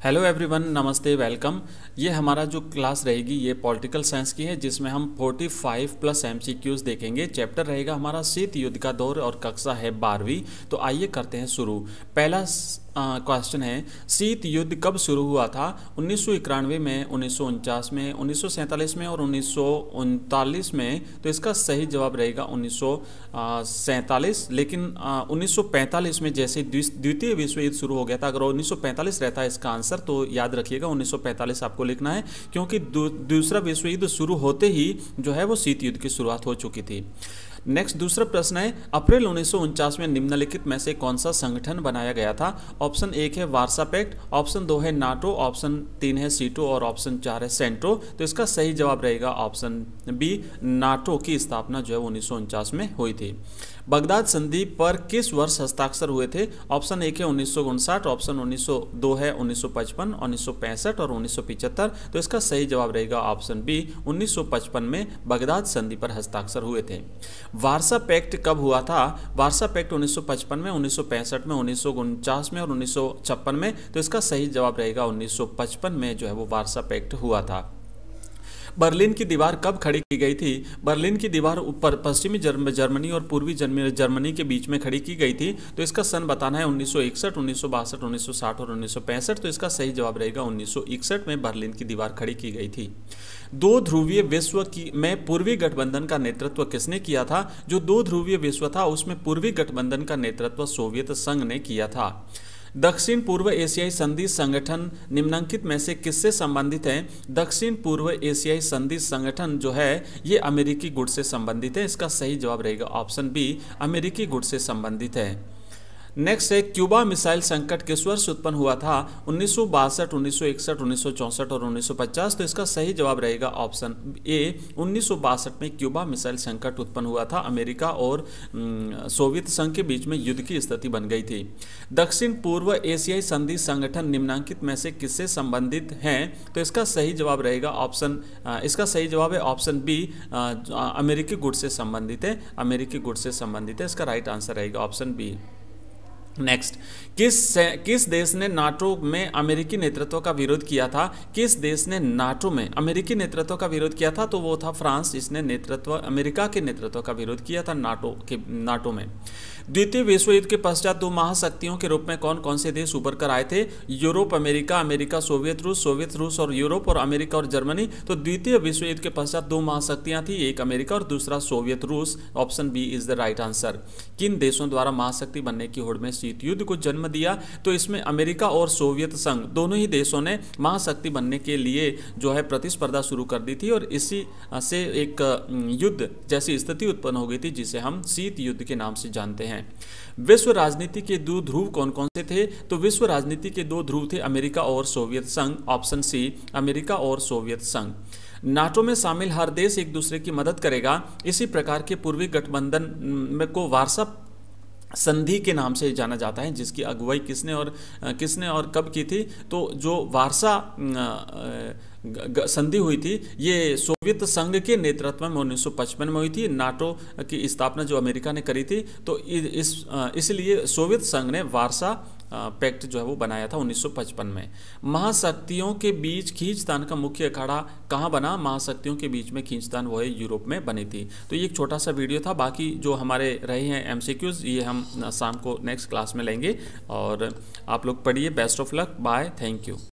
Hello everyone, नमस्ते, welcome. ये हमारा जो क्लास रहेगी ये पॉलिटिकल साइंस की है, जिसमें हम 45 प्लस एमसीक्यूज देखेंगे। चैप्टर रहेगा हमारा शीत युद्ध का दौर और कक्षा है 12वीं। तो आइए करते हैं शुरू। पहला क्वेश्चन है, शीत युद्ध कब शुरू हुआ था? 1991 में, 1949 में, 1947 में और 1939 में। तो इसका सही जवाब रहेगा 1947। लेकिन 1945 में जैसे द्वितीय विश्व युद्ध शुरू हो गया था, अगर 1945 रहता है इसका आंसर तो याद रखिएगा 1945 आपको लिखना है, क्योंकि दूसरा विश्व युद्ध शुरू होते ही जो है वो शीत युद्ध की शुरुआत हो चुकी थी। नेक्स्ट दूसरा प्रश्न है, अप्रैल 1949 में निम्नलिखित में से कौन सा संगठन बनाया गया था? ऑप्शन 1 है वार्सा पैक्ट, ऑप्शन 2 है नाटो, ऑप्शन 3 है सीटो और ऑप्शन 4 है सेंट्रो। तो इसका सही जवाब रहेगा ऑप्शन बी, नाटो की स्थापना जो है 1949 में हुई थी। बगदाद संधि पर किस वर्ष हस्ताक्षर हुए थे? ऑप्शन 1 है 1959, ऑप्शन 1902 है 1955, 1965 और 1975। तो इसका सही जवाब रहेगा ऑप्शन बी, 1955 में बगदाद संधि पर हस्ताक्षर हुए थे। वार्सा पैक्ट कब हुआ था? वार्सा पैक्ट 1955 में, 1965 में, 1949 में और 1956 में। तो इसका सही जवाब रहेगा 1955 में जो है वो वार्सा पैक्ट हुआ था। बर्लिन की दीवार कब खड़ी की गई थी? बर्लिन की दीवार ऊपर पश्चिमी जर्मनी और पूर्वी जर्मनी के बीच में खड़ी की गई थी। तो इसका सन बताना है 1961, 1962, 1960 और 1965। तो इसका सही जवाब रहेगा 1961 में बर्लिन की दीवार खड़ी की गई थी। दो ध्रुवीय विश्व में पूर्वी गठबंधन का नेतृत्व किसने किया था? जो दो ध्रुवीय विश्व था उसमें पूर्वी गठबंधन का नेतृत्व सोवियत संघ ने किया था। दक्षिण पूर्व एशियाई संधि संगठन निम्नलिखित में से किससे संबंधित है? दक्षिण पूर्व एशियाई संधि संगठन जो है ये अमेरिकी गुट से संबंधित है। इसका सही जवाब रहेगा ऑप्शन बी, अमेरिकी गुट से संबंधित है। नेक्स्ट है, क्यूबा मिसाइल संकट किस वर्ष उत्पन्न हुआ था? 1962, 1961, 1964 और 1950। तो इसका सही जवाब रहेगा ऑप्शन ए, 1962 में क्यूबा मिसाइल संकट उत्पन्न हुआ था। अमेरिका और सोवियत संघ के बीच में युद्ध की स्थिति बन गई थी। दक्षिण पूर्व एशियाई संधि संगठन निम्नलिखित में से किससे संबंधित हैं? तो इसका सही जवाब रहेगा इसका सही जवाब है ऑप्शन बी, अमेरिकी गुट से संबंधित है। अमेरिकी गुट से संबंधित है, इसका राइट आंसर रहेगा ऑप्शन बी। नेक्स्ट, किस देश ने नाटो में अमेरिकी नेतृत्व का विरोध किया था? किस देश ने नाटो में अमेरिकी नेतृत्व का विरोध किया था? तो वो था फ्रांस। इसने अमेरिका के नेतृत्व का विरोध किया था नाटो में। द्वितीय विश्व युद्ध के पश्चात दो महाशक्तियों के रूप में कौन कौन से देश उभर कर आए थे? यूरोप अमेरिका, अमेरिका सोवियत रूस और यूरोप और अमेरिका और जर्मनी। तो द्वितीय विश्व युद्ध के पश्चात दो महाशक्तियां थी, एक अमेरिका और दूसरा सोवियत रूस। Option B is the right answer. किन देशों द्वारा महाशक्ति बनने की होड़ में शीत युद्ध को जन्म दिया? तो इसमें अमेरिका और सोवियत संघ दोनों ही देशों ने महाशक्ति बनने के लिए जो है प्रतिस्पर्धा शुरू कर दी थी और इसी से एक युद्ध जैसी स्थिति उत्पन्न हो गई थी जिसे हम शीत युद्ध के नाम से जानते हैं। विश्व राजनीति के दो ध्रुव कौन कौन से थे? तो विश्व राजनीति के दो ध्रुव थे अमेरिका और सोवियत संघ। ऑप्शन सी, अमेरिका और सोवियत संघ। नाटो में शामिल हर देश एक दूसरे की मदद करेगा। इसी प्रकार के पूर्वी गठबंधन में को वार्सा संधि के नाम से जाना जाता है, जिसकी अगुवाई किसने और कब की थी? तो जो वार्सा संधि हुई थी ये सोवियत संघ के नेतृत्व में 1955 में हुई थी। नाटो की स्थापना जो अमेरिका ने करी थी, तो इसलिए सोवियत संघ ने वार्सा पैक्ट जो है वो बनाया था 1955 में। महाशक्तियों के बीच खींचतान का मुख्य अखाड़ा कहाँ बना? महाशक्तियों के बीच में खींचतान वो है यूरोप में बनी थी। तो ये एक छोटा सा वीडियो था। बाकी जो हमारे रहे हैं एमसीक्यूज ये हम शाम को नेक्स्ट क्लास में लेंगे और आप लोग पढ़िए। Best of luck, bye, thank you.